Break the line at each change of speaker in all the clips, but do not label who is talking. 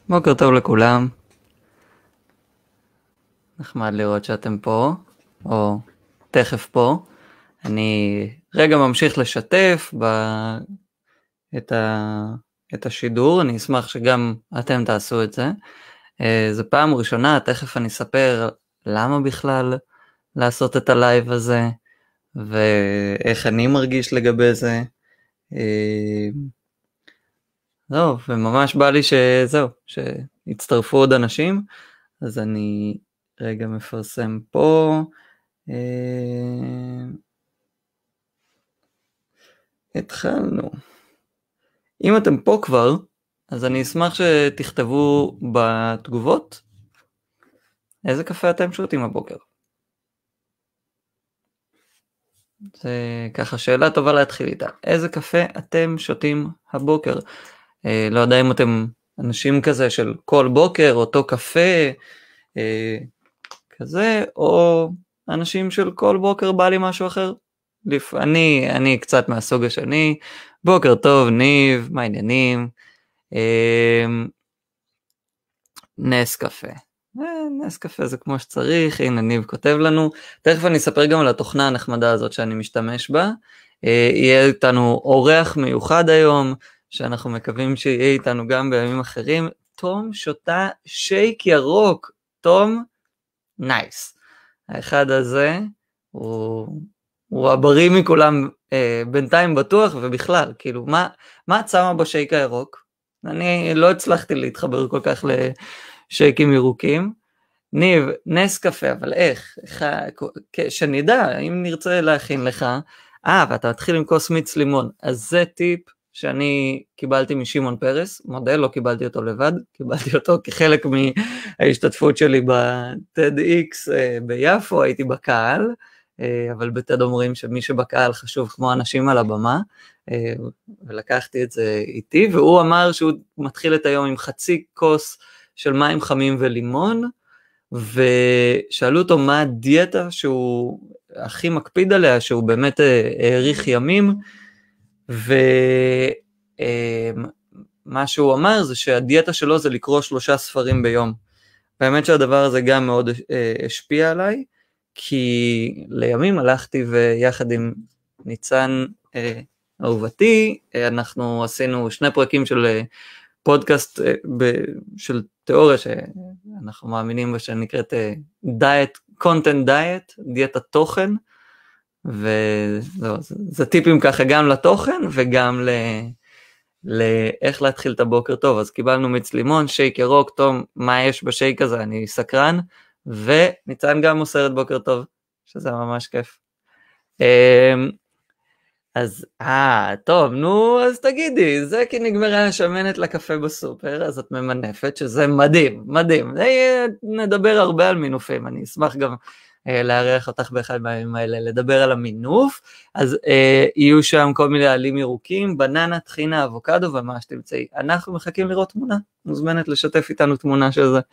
בוקר טוב לכולם, נחמד לראות שאתם פה, או תכף פה. אני רגע ממשיך לשתף את השידור, אני אשמח שגם אתם תעשו את זה. זו פעם ראשונה, תכף אני אספר למה בכלל לעשות את הלייב הזה, ואיך אני מרגיש לגבי זה. זהו, וממש בא לי שיצטרפו עוד אנשים, אז אני רגע מפרסם פה. התחלנו. אם אתם פה כבר, אז אני אשמח שתכתבו בתגובות איזה קפה אתם שותים הבוקר. זה ככה שאלה טובה להתחיל איתה. איזה קפה אתם שותים הבוקר? לא יודע אם אתם אנשים כזה של כל בוקר, אותו קפה כזה, או אנשים של כל בוקר בא לי משהו אחר. אני קצת מהסוג השני. בוקר טוב ניב, מה העניינים? נס קפה. נס קפה זה כמו שצריך, הנה ניב כותב לנו. תכף אני אספר גם על התוכנה הנחמדה הזאת שאני משתמש בה. יהיה איתנו אורח מיוחד היום, שאנחנו מקווים שיהיה איתנו גם בימים אחרים. תום שותה שייק ירוק. תום, נייס. האחד הזה הוא הבריא מכולם בינתיים בטוח, ובכלל, כאילו, מה את שמה בשייק הירוק? אני לא הצלחתי להתחבר כל כך לשייקים ירוקים. ניב, נס קפה, אבל איך? שנדע, אם נרצה להכין לך, ואתה מתחיל עם כוס מיץ לימון, אז זה טיפ שאני קיבלתי משמעון פרס, מודל, לא קיבלתי אותו לבד, קיבלתי אותו כחלק מההשתתפות שלי ב-TEDx ביפו, הייתי בקהל, אבל בטד אומרים שמי שבקהל חשוב כמו אנשים על הבמה, ולקחתי את זה איתי, והוא אמר שהוא מתחיל את היום עם חצי כוס של מים חמים ולימון, ושאלו אותו מה הדיאטה שהוא הכי מקפיד עליה, שהוא באמת העריך ימים, ומה שהוא אמר זה שהדיאטה שלו זה לקרוא 3 ספרים ביום. באמת שהדבר הזה גם מאוד השפיע עליי, כי לימים הלכתי ויחד עם ניצן אהובתי, אנחנו עשינו 2 פרקים של פודקאסט של תיאוריה שאנחנו מאמינים בה שנקראת content diet, דיאטת תוכן, וזה טיפים ככה גם לתוכן וגם לאיך להתחיל את הבוקר טוב. אז קיבלנו מיץ לימון, שייק ירוק. תום, מה יש בשייק הזה? אני סקרן. וניצן גם מוסרת בוקר טוב, שזה ממש כיף. אז, טוב, נו, אז תגידי, זה כי נגמרה השמנת לקפה בסופר, אז את ממנפת, שזה מדהים, מדהים. נדבר הרבה על מינופים, אני אשמח גם לארח אותך באחד מהימים האלה, לדבר על המינוף. אז יהיו שם כל מיני עלים ירוקים, בננה, טחינה, אבוקדו, ומה שתמצאי. אנחנו מחכים לראות תמונה, מוזמנת לשתף איתנו תמונה של זה.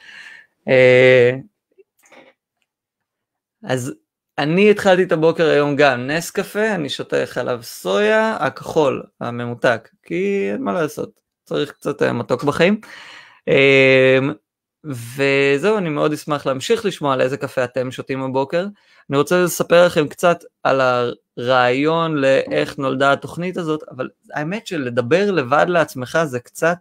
אז אני התחלתי את הבוקר היום גם נס קפה, אני שותה חלב סויה, הכחול, הממותק, כי אין מה לעשות, צריך קצת מתוק בחיים. וזהו, אני מאוד אשמח להמשיך לשמוע על איזה קפה אתם שותים בבוקר. אני רוצה לספר לכם קצת על הרעיון לאיך נולדה התוכנית הזאת, אבל האמת שלדבר לבד לעצמך זה קצת,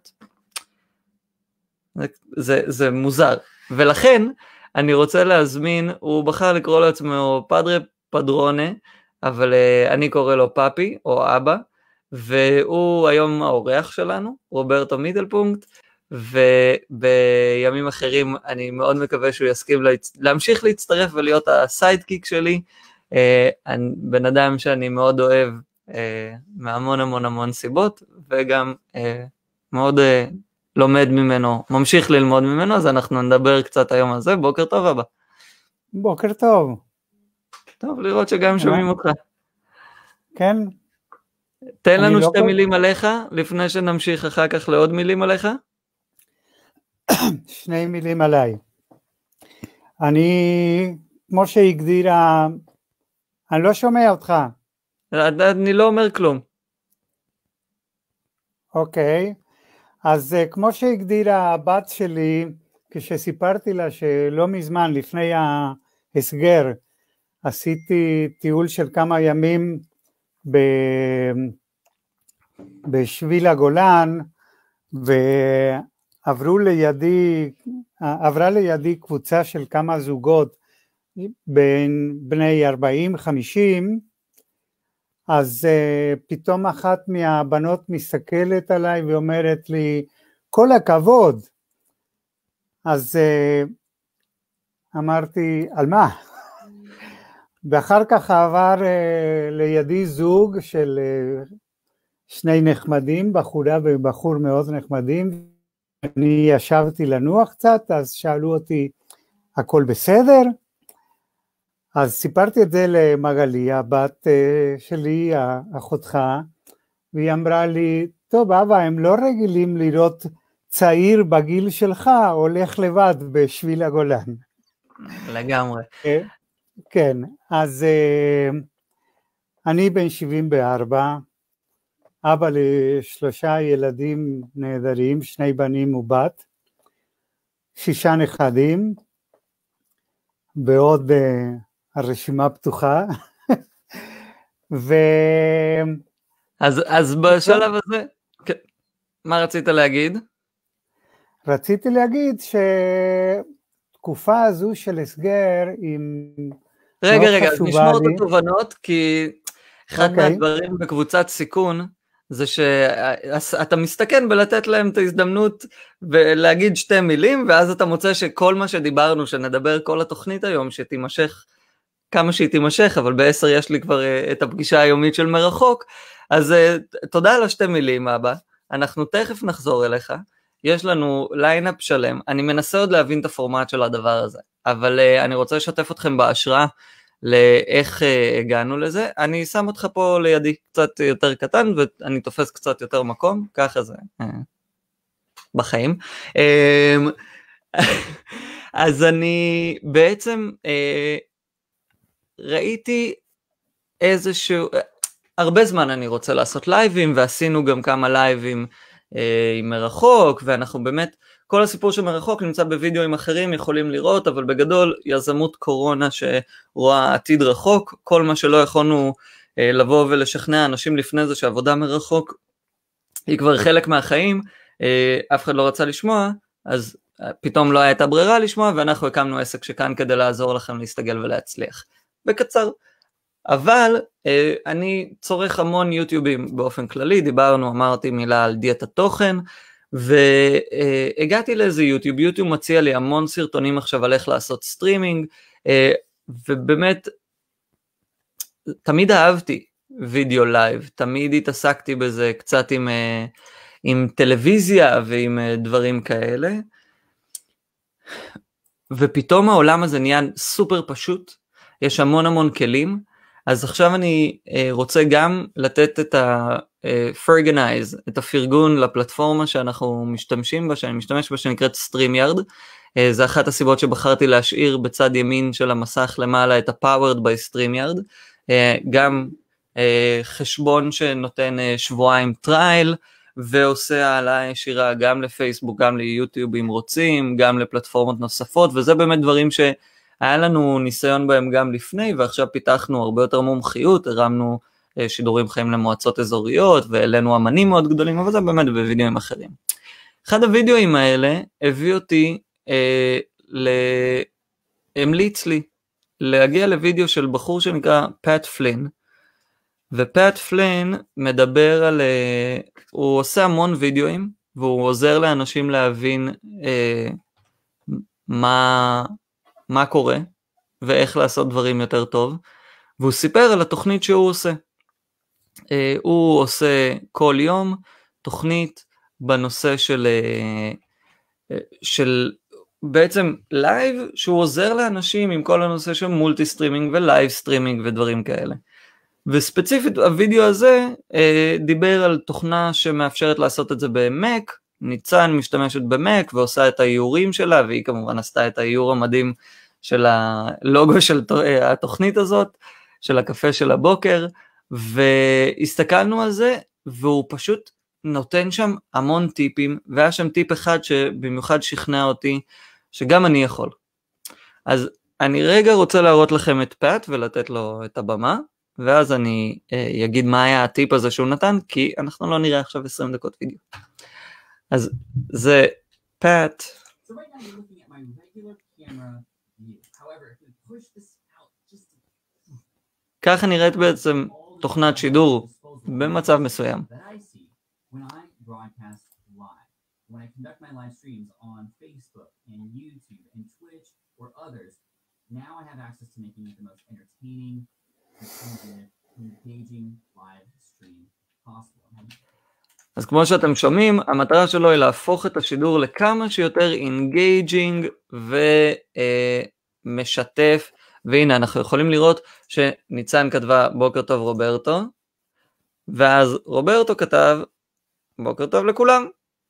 זה מוזר, ולכן אני רוצה להזמין, הוא בחר לקרוא לעצמו פדרה פדרונה, אבל אני קורא לו פאפי או אבא, והוא היום האורח שלנו, רוברטו מידלפונקט, ובימים אחרים אני מאוד מקווה שהוא יסכים להמשיך להצטרף ולהיות הסיידקיק שלי, בן אדם שאני מאוד אוהב מהמון המון המון סיבות, וגם מאוד לומד ממנו, ממשיך ללמוד ממנו, אז אנחנו נדבר קצת היום על זה. בוקר טוב אבא.
בוקר טוב.
טוב לראות שגם שומעים אותך.
כן.
תן לנו 2 מילים עליך, לפני שנמשיך אחר כך לעוד מילים עליך.
2 מילים עליי. אני, כמו שהגדירה, אני לא שומע אותך.
אני לא אומר כלום.
אוקיי. אז כמו שהגדירה הבת שלי, כשסיפרתי לה שלא מזמן, לפני ההסגר, עשיתי טיול של כמה ימים בשביל הגולן, עברה לידי קבוצה של כמה זוגות, בין בני 40-50, אז פתאום אחת מהבנות מסתכלת עליי ואומרת לי, כל הכבוד. אז אמרתי, על מה? ואחר כך עבר לידי זוג של שני נחמדים, בחורה ובחור מאוד נחמדים, אני ישבתי לנוח קצת, אז שאלו אותי, הכל בסדר? אז סיפרתי את זה למגלי, הבת שלי, אחותך, והיא אמרה לי, טוב אבא, הם לא רגילים לראות צעיר בגיל שלך, הולך לבד בשביל הגולן.
לגמרי.
כן, אז אני בן 74, אבא ל3 ילדים נהדרים, 2 בנים ובת, 6 נכדים, ועוד הרשימה פתוחה.
אז בשלב הזה, מה רצית להגיד?
רציתי להגיד שתקופה הזו של הסגר היא
רגע, אז נשמור את התובנות, כי אחד מהדברים בקבוצת סיכון, זה שאתה מסתכן בלתת להם את ההזדמנות ולהגיד 2 מילים, ואז אתה מוצא שכל מה שדיברנו, שנדבר כל התוכנית היום, שתימשך כמה שהיא תימשך, אבל ב10 יש לי כבר את הפגישה היומית של מרחוק, אז תודה על 2 מילים אבא, אנחנו תכף נחזור אליך, יש לנו ליינאפ שלם, אני מנסה עוד להבין את הפורמט של הדבר הזה, אבל אני רוצה לשתף אתכם בהשראה, לאיך הגענו לזה, אני שם אותך פה לידי קצת יותר קטן, ואני תופס קצת יותר מקום, ככה זה בחיים. אז אני בעצם ראיתי איזשהו, הרבה זמן אני רוצה לעשות לייבים, ועשינו גם כמה לייבים עם מרחוק, ואנחנו באמת, כל הסיפור של מרחוק נמצא בווידאוים אחרים, יכולים לראות, אבל בגדול יזמות קורונה שרואה עתיד רחוק, כל מה שלא יכולנו לבוא ולשכנע אנשים לפני זה שעבודה מרחוק היא כבר חלק מהחיים, אף אחד לא רצה לשמוע, אז פתאום לא הייתה ברירה לשמוע, ואנחנו הקמנו עסק שכאן כדי לעזור לכם להסתגל ולהצליח. בקצר. אבל אני צורך המון יוטיובים באופן כללי, דיברנו, אמרתי מילה על דיאטת תוכן, והגעתי לאיזה יוטיוב מציע לי המון סרטונים עכשיו על איך לעשות סטרימינג, ובאמת תמיד אהבתי וידאו לייב, תמיד התעסקתי בזה קצת עם טלוויזיה ועם דברים כאלה, ופתאום העולם הזה נהיה סופר פשוט, יש המון כלים, אז עכשיו אני רוצה גם לתת את ה-Ferganize, את הפרגון לפלטפורמה שאנחנו משתמשים בה, שאני משתמש בה, שנקראת StreamYard, זה אחת הסיבות שבחרתי להשאיר בצד ימין של המסך למעלה את ה-Powered by StreamYard, גם חשבון שנותן שבועיים טרייל, ועושה העלה ישירה גם לפייסבוק, גם ליוטיוב אם רוצים, גם לפלטפורמות נוספות, וזה באמת דברים היה לנו ניסיון בהם גם לפני, ועכשיו פיתחנו הרבה יותר מומחיות, הרמנו שידורים חיים למועצות אזוריות, ואלינו אמנים מאוד גדולים, אבל זה באמת בווידאוים אחרים. אחד הווידאוים האלה הביא אותי, המליץ לי, להגיע לוידאו של בחור שנקרא פאט פלין, ופאט פלין מדבר על, הוא עושה המון וידאוים, והוא עוזר לאנשים להבין מה קורה, ואיך לעשות דברים יותר טוב, והוא סיפר על התוכנית שהוא עושה. הוא עושה כל יום תוכנית בנושא של בעצם לייב, שהוא עוזר לאנשים עם כל הנושא של מולטי סטרימינג ולייב סטרימינג ודברים כאלה. וספציפית הווידאו הזה דיבר על תוכנה שמאפשרת לעשות את זה במק, ניצן משתמשת במק ועושה את האיורים שלה, והיא כמובן עשתה את האיור המדהים של הלוגו של התוכנית הזאת, של הקפה של הבוקר, והסתכלנו על זה, והוא פשוט נותן שם המון טיפים, והיה שם טיפ אחד שבמיוחד שכנע אותי, שגם אני יכול. אז אני רגע רוצה להראות לכם את פאט ולתת לו את הבמה, ואז אני אגיד מה היה הטיפ הזה שהוא נתן, כי אנחנו לא נראה עכשיו 20 דקות וידאו. אז זה פאט. ככה נראית בעצם תוכנת שידור במצב מסוים. When I conduct my live streams on Facebook and YouTube and Twitch or others, now I have access to making it the most entertaining, informative, engaging live stream possible. אז כמו שאתם שומעים, המטרה שלו היא להפוך את השידור לכמה שיותר engaging ומשתף, והנה אנחנו יכולים לראות שניצן כתבה בוקר טוב רוברטו, ואז רוברטו כתב בוקר טוב לכולם.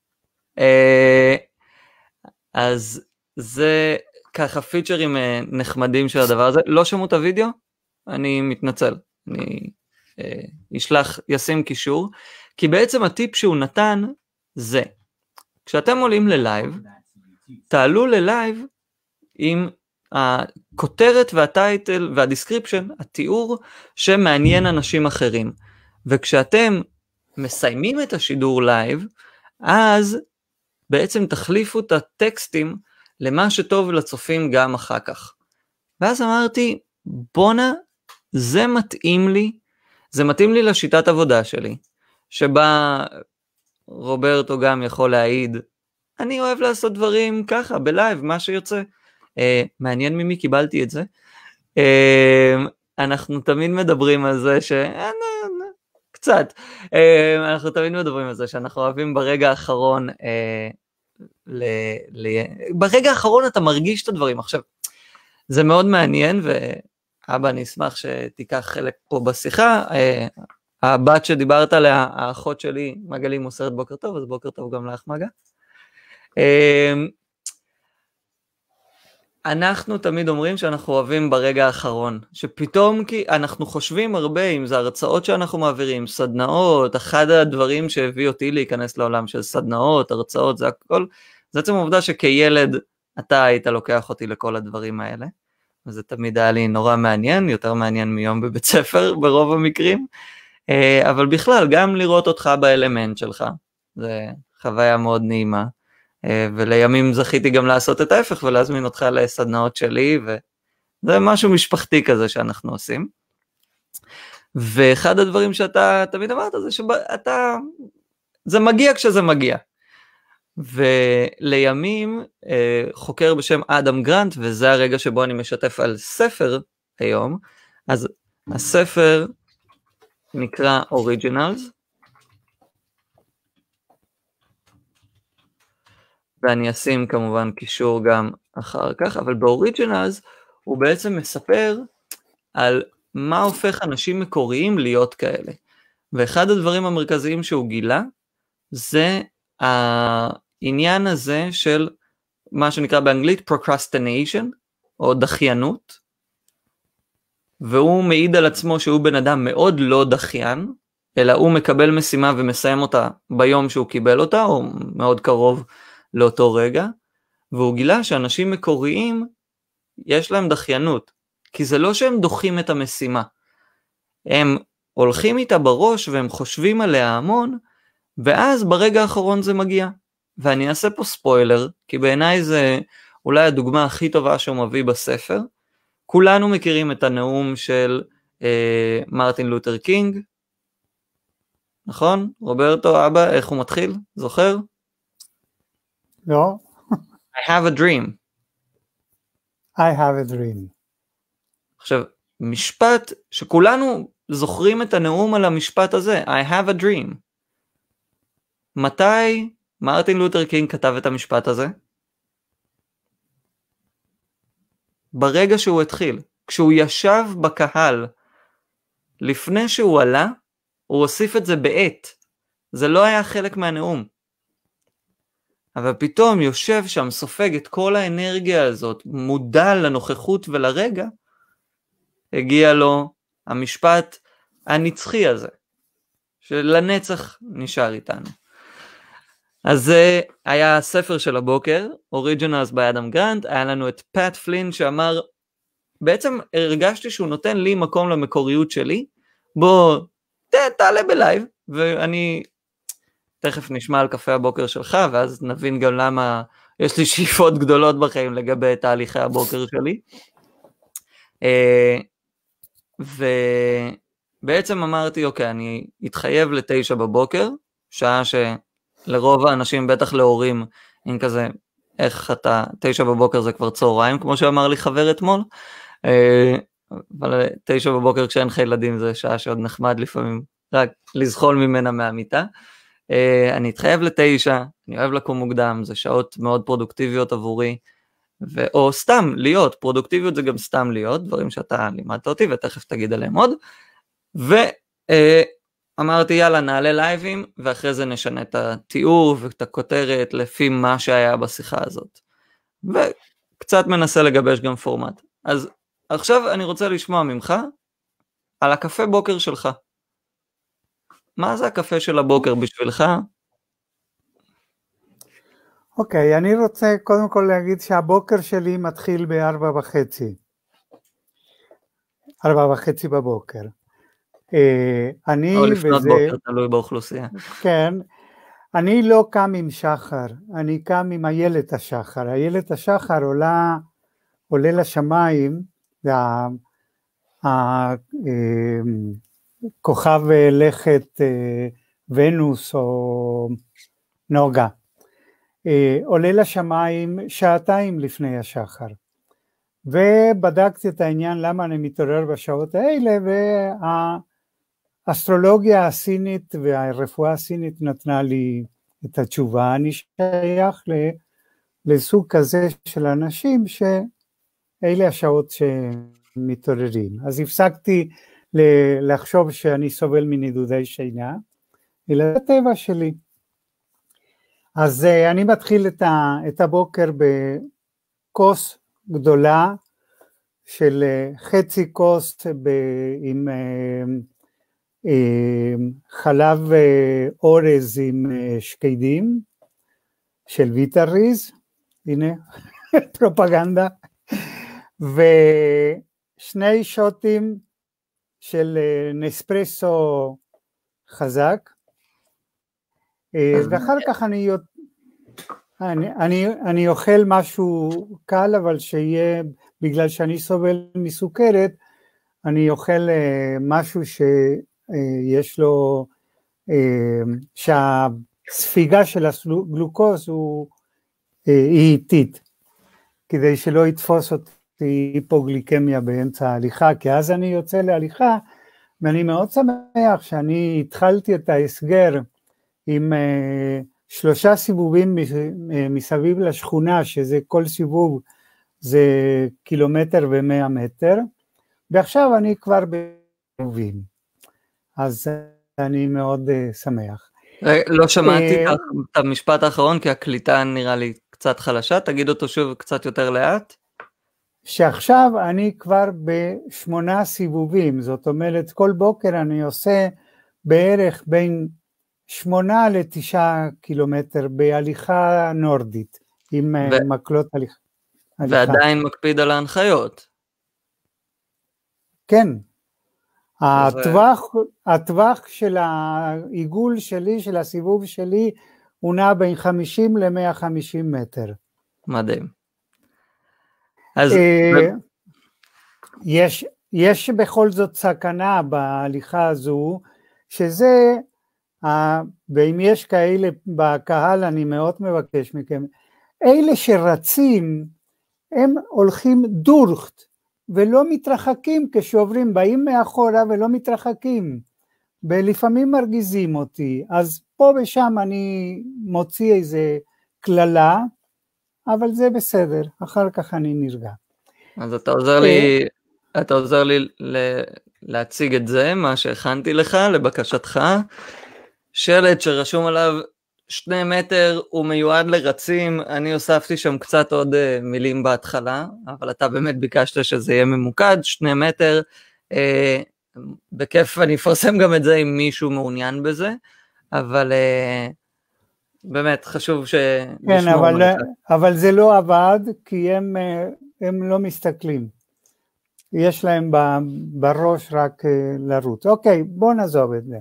אז זה ככה פיצ'רים נחמדים של הדבר הזה. לא שמעו את הוידאו? אני מתנצל, אני ישים קישור, כי בעצם הטיפ שהוא נתן זה, כשאתם עולים ללייב, תעלו ללייב עם הכותרת והטייטל והדיסקריפשן, התיאור שמעניין אנשים אחרים, וכשאתם מסיימים את השידור לייב, אז בעצם תחליפו את הטקסטים למה שטוב לצופים גם אחר כך. ואז אמרתי, בונה, זה מתאים לי, זה מתאים לי לשיטת עבודה שלי, שבה רוברטו גם יכול להעיד, אני אוהב לעשות דברים ככה, בלייב, מה שיוצא. מעניין ממי קיבלתי את זה. אנחנו תמיד מדברים על זה קצת, אנחנו תמיד מדברים על זה שאנחנו אוהבים ברגע האחרון, ברגע האחרון אתה מרגיש את הדברים. עכשיו, זה מאוד מעניין, ואבא אני אשמח שתיקח חלק פה בשיחה, הבת שדיברת עליה, האחות שלי, מגלי מוסרת בוקר טוב, אז בוקר טוב גם לך מגה. אנחנו תמיד אומרים שאנחנו אוהבים ברגע האחרון, שפתאום כי אנחנו חושבים הרבה, אם זה הרצאות שאנחנו מעבירים, סדנאות, אחד הדברים שהביא אותי להיכנס לעולם של סדנאות, הרצאות, זה הכל, זה עצם העובדה שכילד אתה היית לוקח אותי לכל הדברים האלה, וזה תמיד היה לי נורא מעניין, יותר מעניין מיום בבית ספר ברוב המקרים, אבל בכלל גם לראות אותך באלמנט שלך, זה חוויה מאוד נעימה, ולימים זכיתי גם לעשות את ההפך ולהזמין אותך לסדנאות שלי, וזה משהו משפחתי כזה שאנחנו עושים. ואחד הדברים שאתה תמיד אמרת זה שאתה, זה מגיע כשזה מגיע. ולימים חוקר בשם אדם גרנט, וזה הרגע שבו אני משתף על ספר היום, אז הספר נקרא Originals, ואני אשים כמובן קישור גם אחר כך, אבל באוריג'ינלס הוא בעצם מספר על מה הופך אנשים מקוריים להיות כאלה. ואחד הדברים המרכזיים שהוא גילה, זה העניין הזה של מה שנקרא באנגלית procrastination, או דחיינות, והוא מעיד על עצמו שהוא בן אדם מאוד לא דחיין, אלא הוא מקבל משימה ומסיים אותה ביום שהוא קיבל אותה, או מאוד קרוב לאותו רגע, והוא גילה שאנשים מקוריים יש להם דחיינות, כי זה לא שהם דוחים את המשימה, הם הולכים איתה בראש והם חושבים עליה המון, ואז ברגע האחרון זה מגיע. ואני אעשה פה ספוילר, כי בעיניי זה אולי הדוגמה הכי טובה שהוא מביא בספר. כולנו מכירים את הנאום של מרטין לותר קינג, נכון? רוברטו, אבא, איך הוא מתחיל? זוכר?
לא.
I have a dream.
I have a dream.
עכשיו, משפט שכולנו זוכרים את הנאום על המשפט הזה, I have a dream. מתי מרטין לותר קינג כתב את המשפט הזה? ברגע שהוא התחיל, כשהוא ישב בקהל, לפני שהוא עלה, הוא הוסיף את זה בעת. זה לא היה חלק מהנאום. אבל פתאום יושב שם, סופג את כל האנרגיה הזאת, מודע לנוכחות ולרגע, הגיע לו המשפט הנצחי הזה, שלנצח נשאר איתנו. אז זה היה הספר של הבוקר, Originals by Adam Grant, היה לנו את פאט פלין שאמר, בעצם הרגשתי שהוא נותן לי מקום למקוריות שלי, בוא תעלה בלייב, ואני תכף נשמע על קפה הבוקר שלך, ואז נבין גם למה יש לי שאיפות גדולות בחיים לגבי תהליכי הבוקר שלי. ובעצם אמרתי, אוקיי, אני אתחייב ל9 בבוקר, שעה שלרוב האנשים, בטח להורים, אם כזה, איך אתה, 9 בבוקר זה כבר צהריים, כמו שאמר לי חבר אתמול, אבל 9 בבוקר כשאין לך ילדים זה שעה שעוד נחמד לפעמים, רק לזחול ממנה מהמיטה. אני אתחייב ל9, אני אוהב לקום מוקדם, זה שעות מאוד פרודוקטיביות עבורי, או סתם להיות, פרודוקטיביות זה גם סתם להיות, דברים שאתה לימדת אותי ותכף תגיד עליהם עוד, ואמרתי יאללה נעלה לייבים, ואחרי זה נשנה את התיאור ואת הכותרת לפי מה שהיה בשיחה הזאת, וקצת מנסה לגבש גם פורמט. אז עכשיו אני רוצה לשמוע ממך על הקפה בוקר שלך. מה זה הקפה של הבוקר בשבילך?
אוקיי, אני רוצה קודם כל להגיד שהבוקר שלי מתחיל ב4:30. 4:30 בבוקר.
או לפנות בוקר, תלוי באוכלוסייה.
כן, אני לא קם עם שחר, אני קם עם איילת השחר. איילת השחר עולה לשמיים, כוכב לכת ונוס או נוגה, עולה לשמיים 2 שעות לפני השחר, ובדקתי את העניין למה אני מתעורר בשעות האלה, והאסטרולוגיה הסינית והרפואה הסינית נתנה לי את התשובה. אני שייך לסוג כזה של אנשים שאלה השעות שמתעוררים. אז הפסקתי לחשוב שאני סובל מנדודי שינה, אלא הטבע שלי. אז אני מתחיל את הבוקר בכוס גדולה של חצי כוס עם חלב אורז עם שקדים של ויטריז, הנה פרופגנדה, ו2 שוטים של נספרסו חזק, ואחר כך אני אוכל משהו קל, אבל שיהיה, בגלל שאני סובל מסוכרת, אני אוכל משהו שיש לו, שהספיגה של הגלוקוז היא איטית, כדי שלא יתפוס אותי היפוגליקמיה באמצע ההליכה, כי אז אני יוצא להליכה, ואני מאוד שמח שאני התחלתי את ההסגר עם 3 סיבובים מסביב לשכונה, שזה כל סיבוב זה 1.1 קילומטר, ועכשיו אני כבר בסיבובים, אז אני מאוד שמח.
לא שמעתי את המשפט האחרון, כי הקליטה נראה לי קצת חלשה, תגיד אותו שוב קצת יותר לאט.
שעכשיו אני כבר ב8 סיבובים, זאת אומרת כל בוקר אני עושה בערך בין 8 ל9 קילומטר בהליכה נורדית, עם מקלות הליכה.
ועדיין מקפיד על ההנחיות.
כן, הטווח של העיגול שלי, של הסיבוב שלי, הוא נע בין 50 ל-150 מטר.
מדהים. אז
יש בכל זאת סכנה בהליכה הזו, שזה, ואם יש כאלה בקהל, אני מאוד מבקש מכם, אלה שרצים, הם הולכים דורכט, ולא מתרחקים כשעוברים, באים מאחורה ולא מתרחקים, ולפעמים מרגיזים אותי, אז פה ושם אני מוציא איזה כללה, אבל זה בסדר, אחר כך אני נרגע.
אז אתה עוזר לי להציג את זה, מה שהכנתי לך, לבקשתך, שלט שרשום עליו 2 מטר, הוא מיועד לרצים, אני הוספתי שם קצת עוד מילים בהתחלה, אבל אתה באמת ביקשת שזה יהיה ממוקד, 2 מטר, בכיף אני אפרסם גם את זה אם מישהו מעוניין בזה, אבל באמת חשוב
כן,
לשמור מרחק.
אבל זה לא עבד, כי הם לא מסתכלים. יש להם בראש רק לרוץ. אוקיי, בוא נעזוב את זה.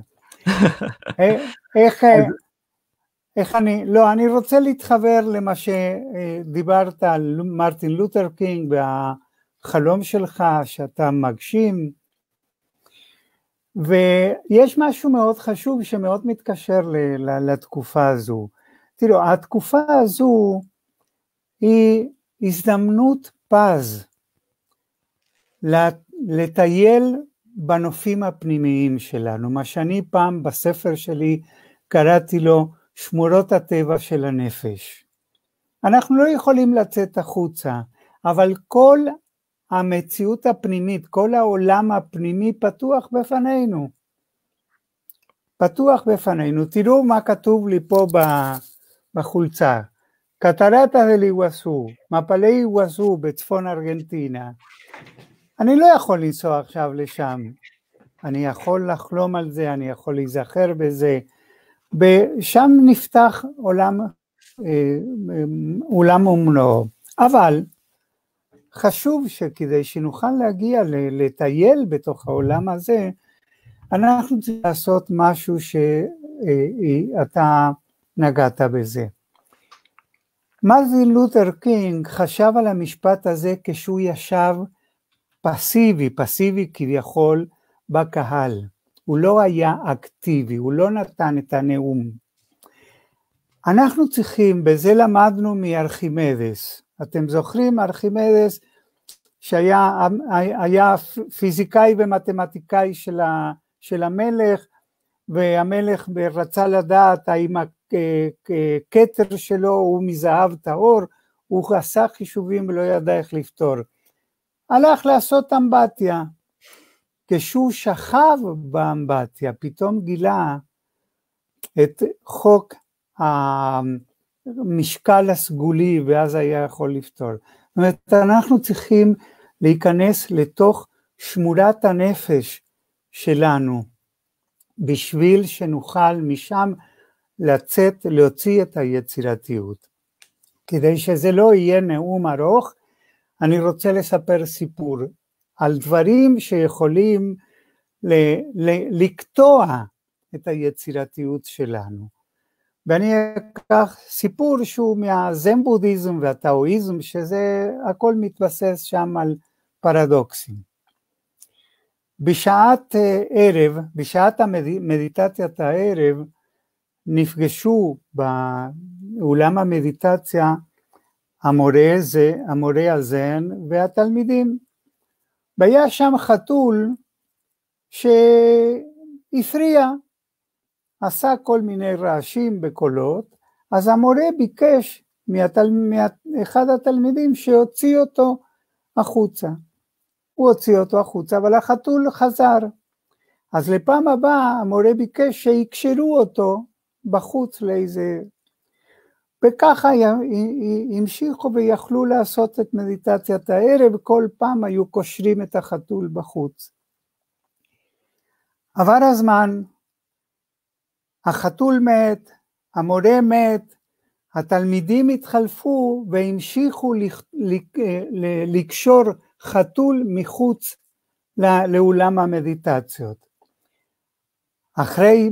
אני רוצה להתחבר למה שדיברת על מרטין לותר קינג והחלום שלך שאתה מגשים, ויש משהו מאוד חשוב שמאוד מתקשר לתקופה הזו. תראו, התקופה הזו היא הזדמנות פז לטייל בנופים הפנימיים שלנו, מה שאני פעם בספר שלי קראתי לו שמורות הטבע של הנפש. אנחנו לא יכולים לצאת החוצה, אבל כל המציאות הפנימית, כל העולם הפנימי פתוח בפנינו. פתוח בפנינו. תראו מה כתוב לי פה בחולצה. קטרטה דל איגואסו, מפלי איגואסו בצפון ארגנטינה. אני לא יכול לנסוע עכשיו לשם. אני יכול לחלום על זה, אני יכול להיזכר בזה. שם נפתח עולם ומלואו. אבל חשוב שכדי שנוכל להגיע לטייל בתוך העולם הזה, אנחנו צריכים לעשות משהו שאתה נגעת בזה. מרטין לותר קינג חשב על המשפט הזה כשהוא ישב פסיבי כביכול בקהל. הוא לא היה אקטיבי, הוא לא נתן את הנאום. אנחנו צריכים, בזה למדנו מארכימדס. אתם זוכרים, ארכימדס שהיה פיזיקאי ומתמטיקאי של המלך, והמלך רצה לדעת האם הכתר שלו הוא מזהב טהור, הוא עשה חישובים ולא ידע איך לפתור. הלך לעשות אמבטיה. כשהוא שכב באמבטיה, פתאום גילה את חוק המשקל הסגולי, ואז היה יכול לפתור. זאת אומרת, אנחנו צריכים להיכנס לתוך שמורת הנפש שלנו, בשביל שנוכל משם להוציא את היצירתיות. כדי שזה לא יהיה נאום ארוך, אני רוצה לספר סיפור על דברים שיכולים לקטוע את היצירתיות שלנו. ואני אקח סיפור שהוא מהזן בודהיזם והטאואיזם, שזה הכל מתבסס שם על פרדוקסים. בשעת ערב, בשעת המדיטציית הערב, נפגשו באולם המדיטציה המורה הזן והתלמידים. והיה שם חתול שהפריע, עשה כל מיני רעשים בקולות, אז המורה ביקש מאחד התלמידים שהוציא אותו החוצה. הוא הוציא אותו החוצה, אבל החתול חזר. אז לפעם הבאה המורה ביקש שיקשרו אותו בחוץ לאיזה... וככה המשיכו ויכלו לעשות את מדיטציית הערב, וכל פעם היו קושרים את החתול בחוץ. עבר הזמן, החתול מת, המורה מת, התלמידים התחלפו והמשיכו לקשור חתול מחוץ לאולם המדיטציות. אחרי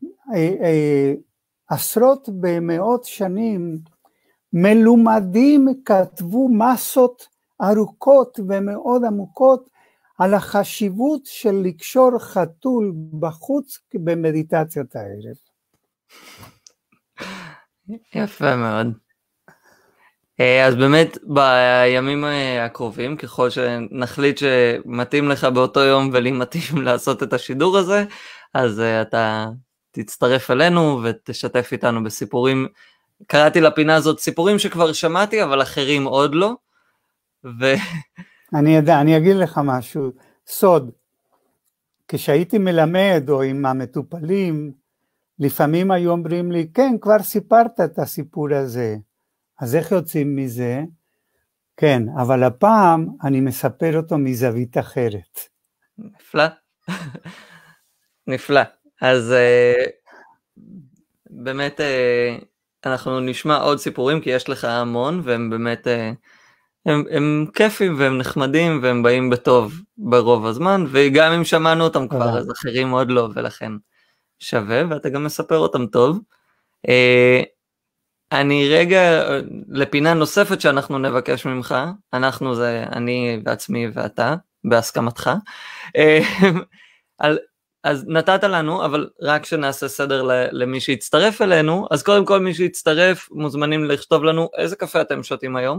עשרות במאות שנים, מלומדים כתבו מסות ארוכות ומאוד עמוקות על החשיבות של לקשור חתול בחוץ במדיטציית הערב.
יפה מאוד. אז באמת בימים הקרובים, ככל שנחליט שמתאים לך באותו יום ולי מתאים לעשות את השידור הזה, אז אתה תצטרף אלינו ותשתף איתנו בסיפורים. קראתי לפינה הזאת סיפורים שכבר שמעתי, אבל אחרים עוד לא.
אני אגיד לך משהו, סוד. כשהייתי מלמד או עם המטופלים, לפעמים היו אומרים לי, כן, כבר סיפרת את הסיפור הזה. אז איך יוצאים מזה? כן, אבל הפעם אני מספר אותו מזווית אחרת.
נפלא. נפלא. אז באמת אנחנו נשמע עוד סיפורים, כי יש לך המון, והם באמת, הם כיפים והם נחמדים, והם באים בטוב ברוב הזמן, וגם אם שמענו אותם כבר, אז אחרים עוד לא, ולכן שווה, ואתה גם מספר אותם טוב. אני רגע, לפינה נוספת שאנחנו נבקש ממך, אנחנו זה אני ועצמי ואתה, בהסכמתך, אז נתת לנו, אבל רק שנעשה סדר למי שיצטרף אלינו, אז קודם כל מי שיצטרף מוזמנים לכתוב לנו איזה קפה אתם שותים היום,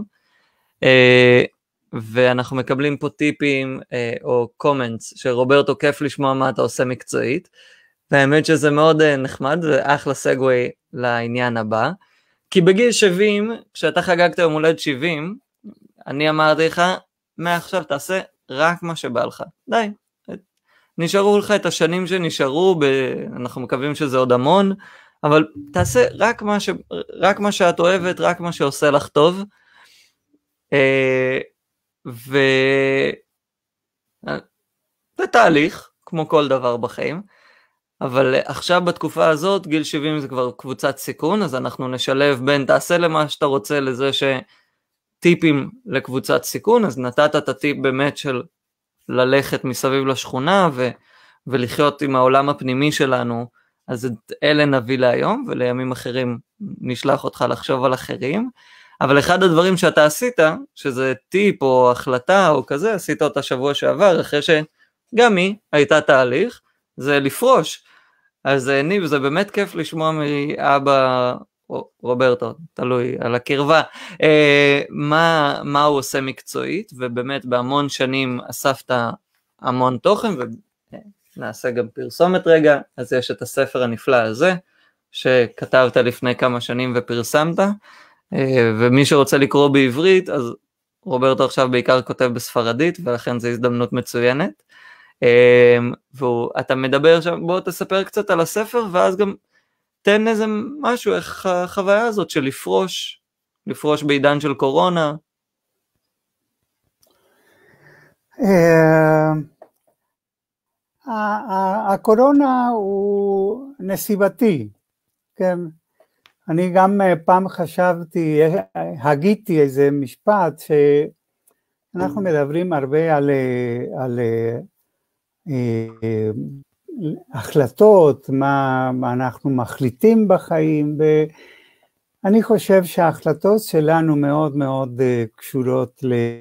ואנחנו מקבלים פה טיפים או קומנטס, שרוברטו כיף לשמוע מה אתה עושה מקצועית, והאמת שזה מאוד נחמד, זה אחלה סגווי לעניין הבא, כי בגיל 70, כשאתה חגגת יום הולד 70, אני אמרתי לך, מעכשיו תעשה רק מה שבא לך, די. נשארו לך את השנים שנשארו, אנחנו מקווים שזה עוד המון, אבל תעשה רק מה שאת אוהבת, רק מה שעושה לך טוב, וזה תהליך, כמו כל דבר בחיים, אבל עכשיו בתקופה הזאת, גיל 70 זה כבר קבוצת סיכון, אז אנחנו נשלב בין תעשה למה שאתה רוצה לזה שטיפים לקבוצת סיכון, אז נתת את הטיפ באמת של ללכת מסביב לשכונה ולחיות עם העולם הפנימי שלנו, אז את אלה נביא להיום, ולימים אחרים נשלח אותך לחשוב על אחרים, אבל אחד הדברים שאתה עשית, שזה טיפ או החלטה או כזה, עשית אותה שבוע שעבר, אחרי שגם היא הייתה תהליך, זה לפרוש. אז ניב, זה באמת כיף לשמוע מאבא, או רוברטו, תלוי על הקרבה, מה הוא עושה מקצועית, ובאמת בהמון שנים אספת המון תוכן, ונעשה גם פרסומת רגע, אז יש את הספר הנפלא הזה, שכתבת לפני כמה שנים ופרסמת, ומי שרוצה לקרוא בעברית, אז רוברטו עכשיו בעיקר כותב בספרדית, ולכן זו הזדמנות מצוינת, ואתה מדבר שם, בוא תספר קצת על הספר, ואז גם תן איזה משהו, איך החוויה הזאת של לפרוש בעידן של קורונה.
הקורונה הוא נסיבתי, כן? אני גם פעם חשבתי, הגיתי איזה משפט, שאנחנו מדברים הרבה על החלטות, מה אנחנו מחליטים בחיים, ואני חושב שההחלטות שלנו מאוד מאוד קשורות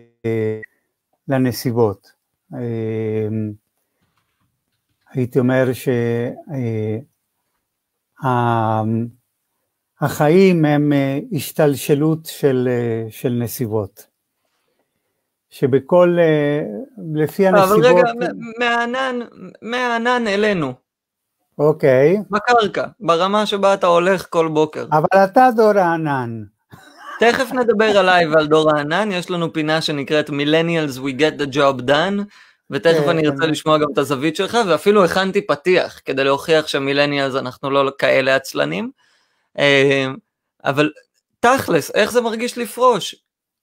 לנסיבות. הייתי אומר שהחיים הם השתלשלות של נסיבות. שבכל, לפי הנסיבות...
אבל רגע, מהענן אלינו.
אוקיי.
בקרקע, ברמה שבה אתה הולך כל בוקר.
אבל אתה דור הענן.
תכף נדבר עליי ועל דור הענן, יש לנו פינה שנקראת Millennials We Get the Job Done, ותכף אני ארצה לשמוע גם את הזווית שלך, ואפילו הכנתי פתיח, כדי להוכיח שמילניאלס אנחנו לא כאלה עצלנים, אבל תכלס, איך זה מרגיש לפרוש?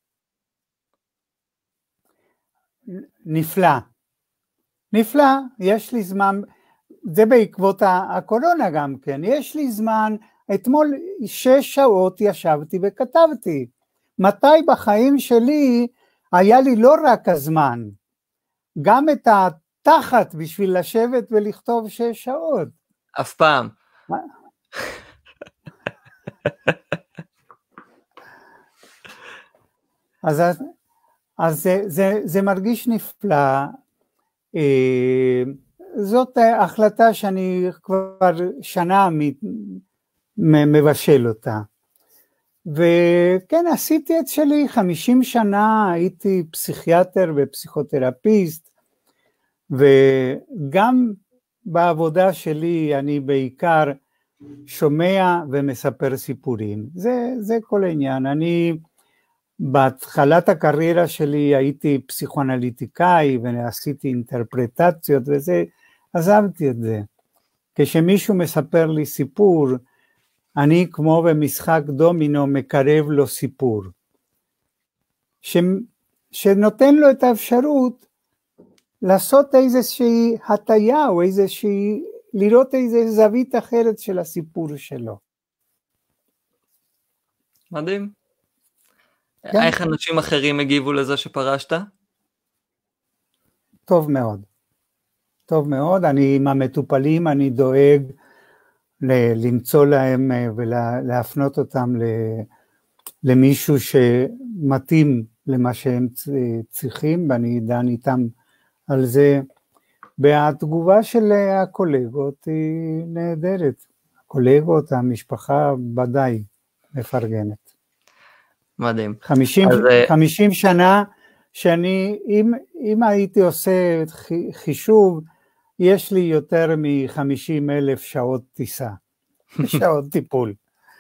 נפלא, נפלא, יש לי זמן, זה בעקבות הקורונה גם כן, יש לי זמן, אתמול 6 שעות ישבתי וכתבתי, מתי בחיים שלי היה לי לא רק הזמן, גם את התחת בשביל לשבת ולכתוב 6 שעות.
אף פעם.
אז זה מרגיש נפלא, זאת החלטה שאני כבר שנה מבשל אותה, וכן עשיתי את שלי, 50 שנה הייתי פסיכיאטר ופסיכותרפיסט, וגם בעבודה שלי אני בעיקר שומע ומספר סיפורים, זה כל העניין. אני בהתחלת הקריירה שלי הייתי פסיכואנליטיקאי ועשיתי אינטרפרטציות וזה, עזבתי את זה. כשמישהו מספר לי סיפור, אני כמו במשחק דומינו מקרב לו סיפור, שנותן לו את האפשרות לעשות איזושהי הטיה או לראות איזו זווית אחרת של הסיפור שלו.
מדהים.
כן.
איך אנשים אחרים הגיבו לזה שפרשת?
טוב מאוד. טוב מאוד, אני עם המטופלים, אני דואג למצוא להם ולהפנות אותם למישהו שמתאים למה שהם צריכים, ואני דן איתם על זה, והתגובה של הקולגות היא נהדרת, הקולגות, המשפחה ודאי מפרגנת.
מדהים.
50 שנה שאני, אם הייתי עושה חישוב, יש לי יותר מ-50,000 שעות טיסה, שעות טיפול.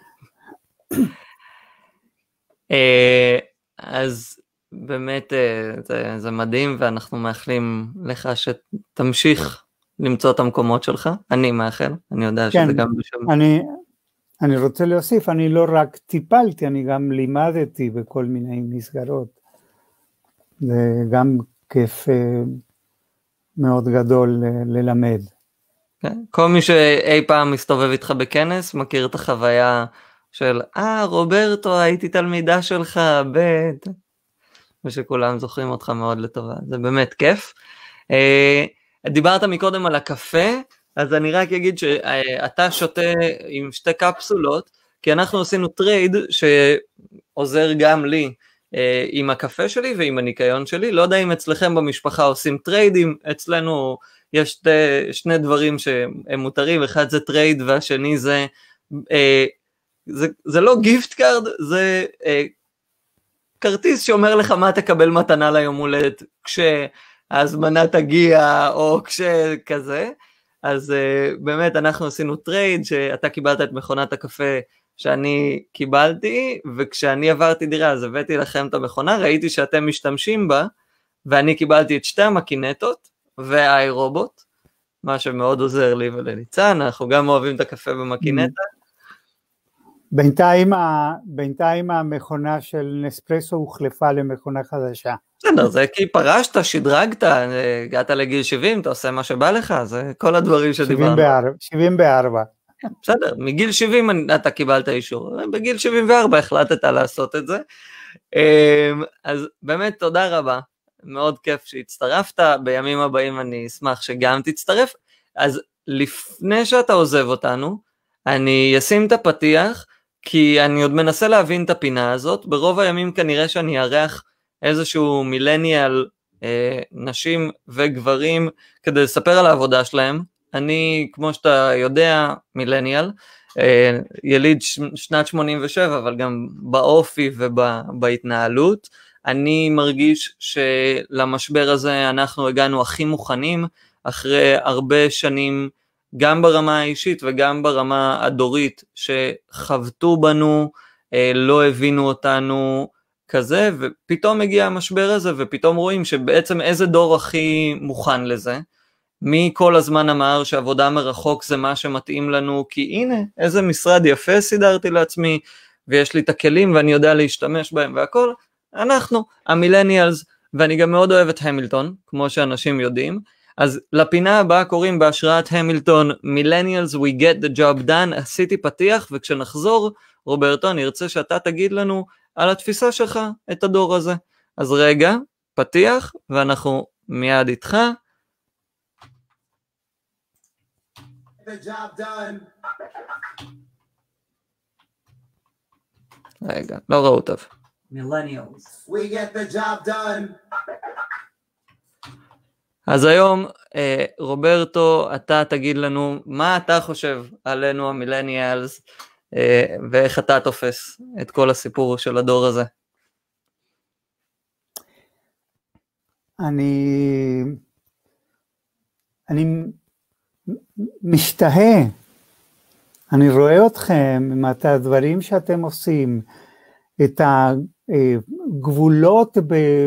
אז באמת זה מדהים, ואנחנו מאחלים לך שתמשיך למצוא את המקומות שלך. אני מאחל, אני יודע שזה גם בשם.
אני רוצה להוסיף, אני לא רק טיפלתי, אני גם לימדתי בכל מיני מסגרות. זה גם כיף מאוד גדול ללמד.
כל מי שאי פעם מסתובב איתך בכנס, מכיר את החוויה של, רוברטו, הייתי תלמידה שלך, ושכולם זוכרים אותך מאוד לטובה. זה באמת כיף. דיברת מקודם על הקפה, אז אני רק אגיד שאתה שותה עם 2 קפסולות, כי אנחנו עשינו טרייד שעוזר גם לי עם הקפה שלי ועם הניקיון שלי. לא יודע אם אצלכם במשפחה עושים טריידים, אצלנו יש 2 דברים שהם מותרים, אחד זה טרייד והשני זה לא גיפט קארד, זה כרטיס שאומר לך מה תקבל מתנה ליום הולדת, כשההזמנה תגיע או כשכזה. אז באמת אנחנו עשינו טרייד, שאתה קיבלת את מכונת הקפה שאני קיבלתי, וכשאני עברתי דירה אז הבאתי לכם את המכונה, ראיתי שאתם משתמשים בה, ואני קיבלתי את 2 המקינטות והאירובוט, מה שמאוד עוזר לי ולניצן, אנחנו גם אוהבים את הקפה במקינטה.
בינתיים המכונה של נספרסו הוחלפה למכונה חדשה.
בסדר, זה כי פרשת, שדרגת, הגעת לגיל 70, אתה עושה מה שבא לך, זה כל הדברים שדיברנו.
74.
בסדר, מגיל 70 אתה קיבלת אישור, בגיל 74 החלטת לעשות את זה. אז באמת תודה רבה, מאוד כיף שהצטרפת, בימים הבאים אני אשמח שגם תצטרף. אז לפני שאתה עוזב אותנו, אני אשים את הפתיח, כי אני עוד מנסה להבין את הפינה הזאת. ברוב הימים כנראה שאני ארח איזשהו מילניאל, נשים וגברים, כדי לספר על העבודה שלהם. אני, כמו שאתה יודע, מילניאל, יליד שנת 87, אבל גם באופי ובהתנהלות. אני מרגיש שלמשבר הזה אנחנו הגענו הכי מוכנים, אחרי הרבה שנים, גם ברמה האישית וגם ברמה הדורית, שחבטו בנו, לא הבינו אותנו כזה, ופתאום הגיע המשבר הזה, ופתאום רואים שבעצם איזה דור הכי מוכן לזה. מי כל הזמן אמר שעבודה מרחוק זה מה שמתאים לנו, כי הנה, איזה משרד יפה סידרתי לעצמי, ויש לי את הכלים ואני יודע להשתמש בהם והכל. אנחנו, המילניאלס, ואני גם מאוד אוהב את המילטון, כמו שאנשים יודעים. אז לפינה הבאה קוראים בהשראת המילטון, Millennials we get the job done. עשיתי פתיח, וכשנחזור, רוברטו, אני ארצה שאתה תגיד לנו על התפיסה שלך את הדור הזה. אז רגע, פתיח, ואנחנו מיד איתך. רגע, לא ראו טוב.
Millennials. We get the job done.
אז היום, רוברטו, אתה תגיד לנו מה אתה חושב עלינו המילניאלס, ואיך אתה תופס את כל הסיפור של הדור הזה.
אני משתהה, אני רואה אתכם, את הדברים שאתם עושים, את הגבולות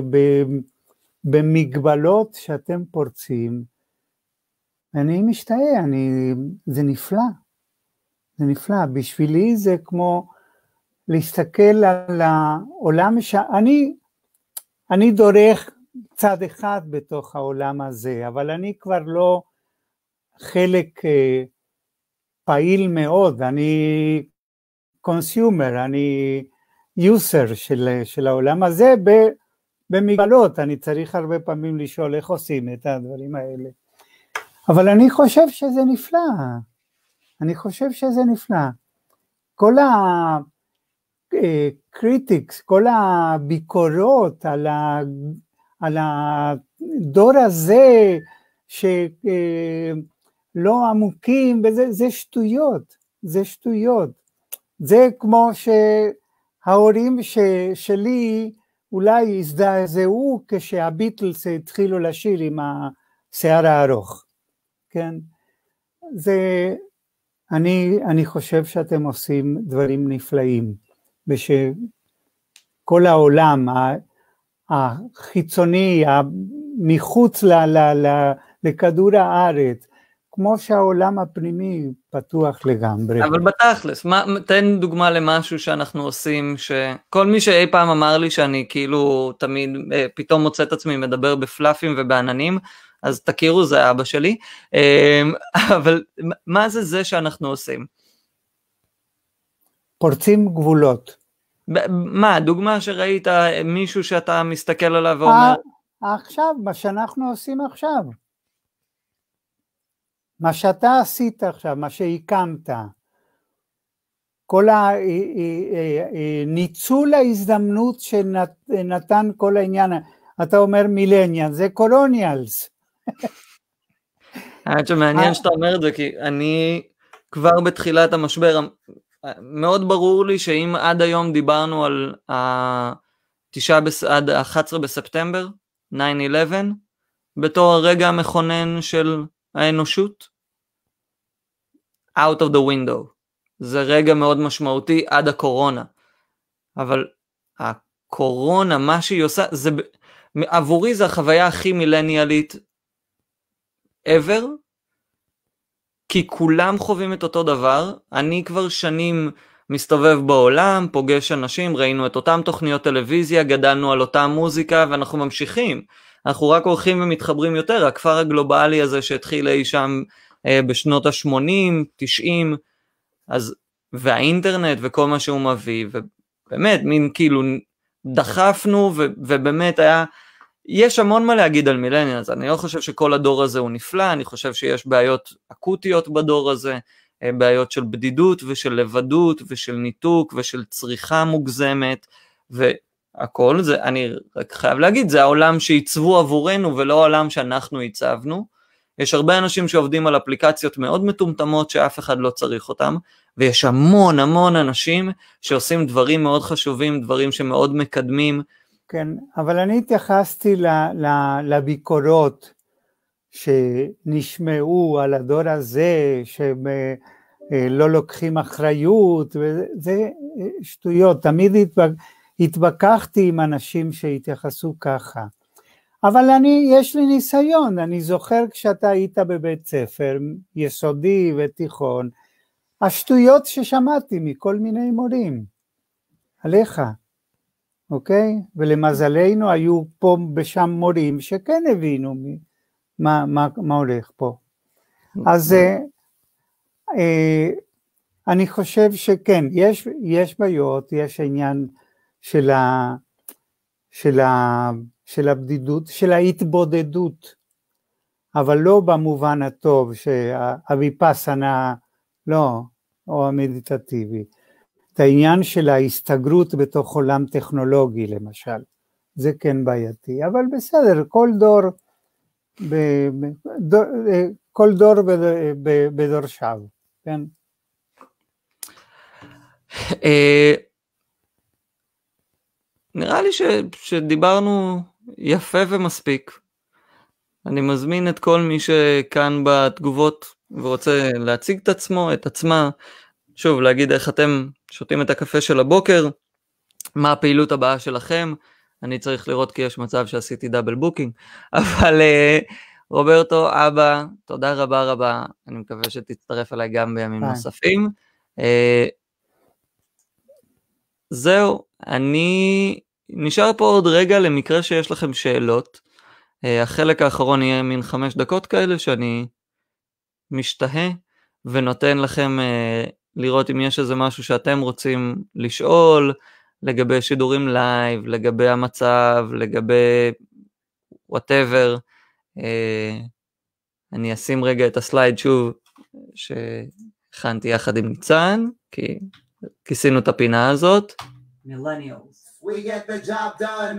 במגבלות שאתם פורצים, אני משתהה, זה נפלא, זה נפלא, בשבילי זה כמו להסתכל על העולם, אני דורך צד אחד בתוך העולם הזה, אבל אני כבר לא חלק פעיל מאוד, אני קונסיומר, אני יוסר של העולם הזה במגבלות, אני צריך הרבה פעמים לשאול איך עושים את הדברים האלה. אבל אני חושב שזה נפלא, אני חושב שזה נפלא. כל הקריטיקס, כל הביקורות על הדור הזה שלא עמוקים, זה שטויות, זה שטויות. זה כמו שההורים שלי אולי הזדעזעו כשהביטלס התחילו לשיר עם השיער הארוך, כן? אני חושב שאתם עושים דברים נפלאים, ושכל העולם החיצוני, מחוץ לכדור הארץ, כמו שהעולם הפנימי פתוח לגמרי.
אבל בתכלס, תן דוגמה למשהו שאנחנו עושים, שכל מי שאי פעם אמר לי שאני כאילו תמיד פתאום מוצא את עצמי מדבר בפלאפים ובעננים, אז תכירו, זה אבא שלי. אבל מה זה שאנחנו עושים?
פורצים גבולות.
מה, דוגמה שראית מישהו שאתה מסתכל עליו ואומר?
עכשיו, מה שאנחנו עושים עכשיו. מה שאתה עשית עכשיו, מה שהקמת, כל ניצול ההזדמנות שנתן כל העניין, אתה אומר מילניאל, זה קולוניאלס.
האמת שמעניין שאתה אומר את זה, כי אני כבר בתחילת המשבר, מאוד ברור לי שאם עד היום דיברנו על עד 11 בספטמבר, 9/11, בתור הרגע המכונן של האנושות, out of the window. זה רגע מאוד משמעותי עד הקורונה. אבל הקורונה, מה שהיא עושה, עבורי זה החוויה הכי מילניאלית ever, כי כולם חווים את אותו דבר. אני כבר שנים מסתובב בעולם, פוגש אנשים, ראינו את אותם תוכניות טלוויזיה, גדלנו על אותה מוזיקה, ואנחנו ממשיכים. אנחנו רק הולכים ומתחברים יותר. הכפר הגלובלי הזה שהתחיל אי שם בשנות ה-80, 90, והאינטרנט וכל מה שהוא מביא, ובאמת, מין כאילו דחפנו, ובאמת יש המון מה להגיד על מילניאלס. אני לא חושב שכל הדור הזה הוא נפלא, אני חושב שיש בעיות אקוטיות בדור הזה, בעיות של בדידות ושל לבדות ושל ניתוק ושל צריכה מוגזמת, והכל זה, אני רק חייב להגיד, זה העולם שעיצבו עבורנו ולא העולם שאנחנו עיצבנו. יש הרבה אנשים שעובדים על אפליקציות מאוד מטומטמות שאף אחד לא צריך אותם, ויש המון המון אנשים שעושים דברים מאוד חשובים, דברים שמאוד מקדמים.
כן, אבל אני התייחסתי לביקורות שנשמעו על הדור הזה, שלא לוקחים אחריות, וזה שטויות, תמיד התווכחתי עם אנשים שהתייחסו ככה. אבל יש לי ניסיון, אני זוכר כשאתה היית בבית ספר, יסודי ותיכון, השטויות ששמעתי מכל מיני מורים, עליך, אוקיי? ולמזלנו היו פה בשם מורים שכן הבינו מה הולך פה. אז אני חושב שכן, יש בעיות, יש עניין של הבדידות, של ההתבודדות, אבל לא במובן הטוב שהוויפאסנה, לא, או המדיטטיבי. את העניין של ההסתגרות בתוך עולם טכנולוגי למשל, זה כן בעייתי, אבל בסדר, כל דור בדורשיו, כן?
נראה לי שדיברנו יפה ומספיק. אני מזמין את כל מי שכאן בתגובות ורוצה להציג את עצמו, את עצמה, שוב, להגיד איך אתם שותים את הקפה של הבוקר, מה הפעילות הבאה שלכם. אני צריך לראות כי יש מצב שעשיתי דאבל בוקינג, אבל רוברטו, אבא, תודה רבה רבה, אני מקווה שתצטרף אליי גם בימים נוספים. זהו, אני נשאר פה עוד רגע למקרה שיש לכם שאלות. החלק האחרון יהיה מין 5 דקות כאלה שאני משתהה ונותן לכם לראות אם יש איזה משהו שאתם רוצים לשאול, לגבי שידורים לייב, לגבי המצב, לגבי whatever. אני אשים רגע את הסלייד שוב שהכנתי יחד עם ניצן, כי כיסינו את הפינה הזאת.
Millennials. We get the job done.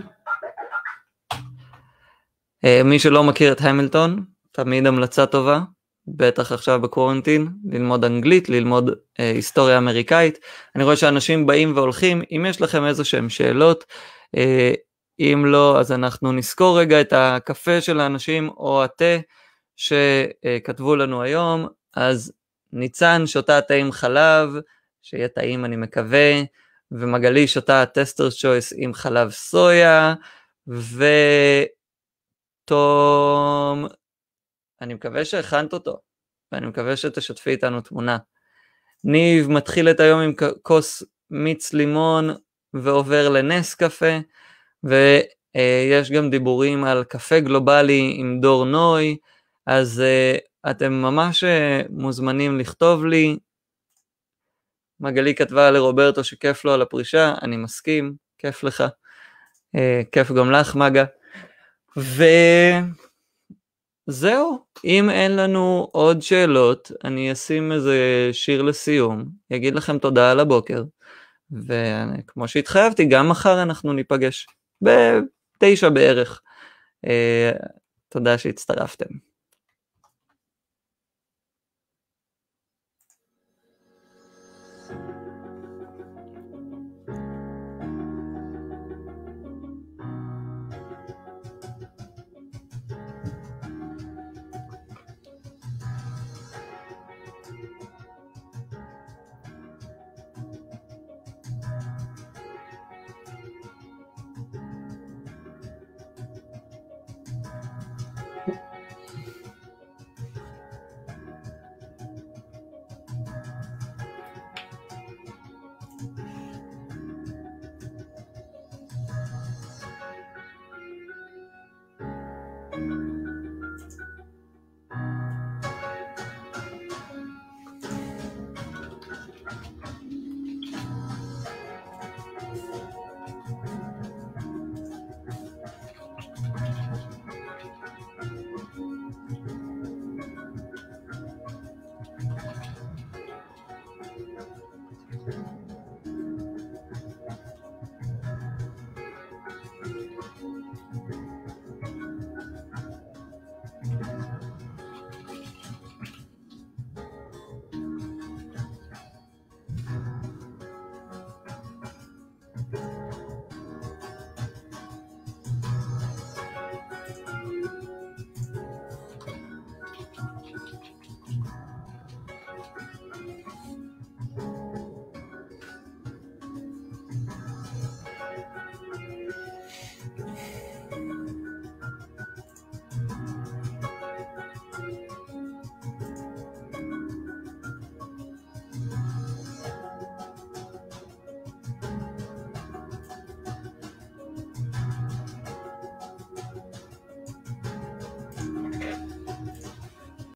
מי שלא מכיר את המילטון, תמיד המלצה טובה, בטח עכשיו בקורנטין, ללמוד אנגלית, ללמוד היסטוריה אמריקאית. אני רואה שאנשים באים והולכים, אם יש לכם איזה שהם שאלות, אם לא, אז אנחנו נזכור רגע את הקפה של האנשים או התה שכתבו לנו היום. אז ניצן שותה תה עם חלב, שיהיה טעים אני מקווה, ומגלי שותה טסטרס צ'ויס עם חלב סויה, תום, אני מקווה שהכנת אותו, ואני מקווה שתשתפי איתנו תמונה. ניב מתחיל את היום עם כוס מיץ לימון, ועובר לנס קפה, ויש גם דיבורים על קפה גלובלי עם דור נוי, אז אתם ממש מוזמנים לכתוב לי. מגלי כתבה לרוברטו שכיף לו על הפרישה, אני מסכים, כיף לך, כיף גם לך מגה. וזהו, אם אין לנו עוד שאלות, אני אשים איזה שיר לסיום, יגיד לכם תודה על הבוקר, וכמו שהתחייבתי, גם מחר אנחנו ניפגש, ב-9 בערך. תודה שהצטרפתם.